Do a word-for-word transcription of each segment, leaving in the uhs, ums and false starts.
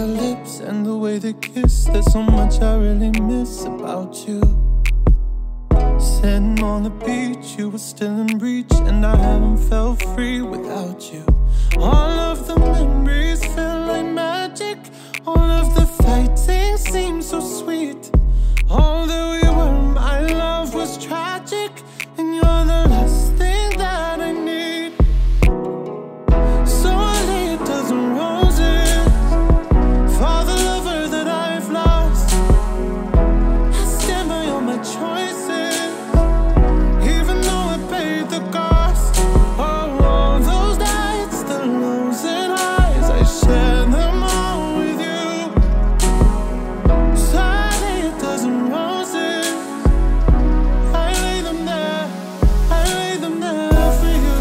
lips and the way they kiss. There's so much I really miss about you. Sitting on the beach, you were still in reach, and I haven't felt free without you. All of the memories feel like magic. All of the fighting seems so sweet. All that we were, my love, was tragic, and you're the last thing that I need. So I lay a dozen roses for the lover that I've lost. I stand by all my choices, even though I paid the cost. Oh, all those nights, the lows and highs, I share them all with you. So I lay a dozen roses, I lay them there, I lay them there for you.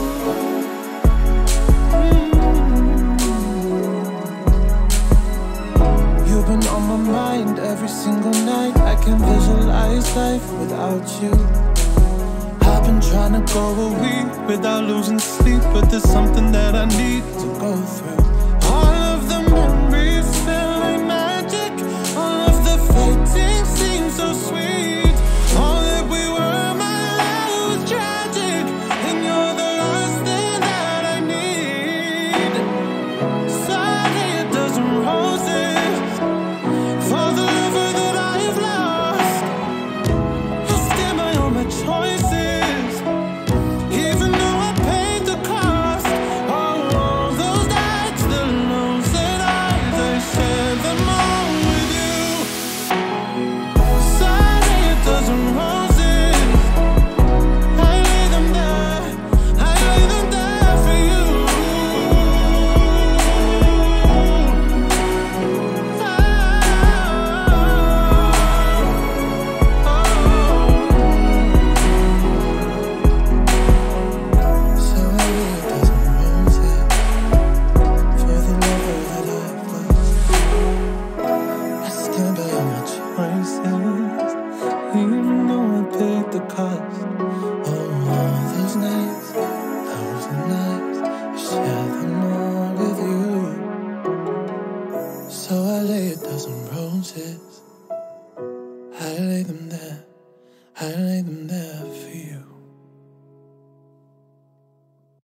You've been on my mind every single night. I can't visualize life without you. I've been trying to go a week without losing sleep, but there's something that I need to go through.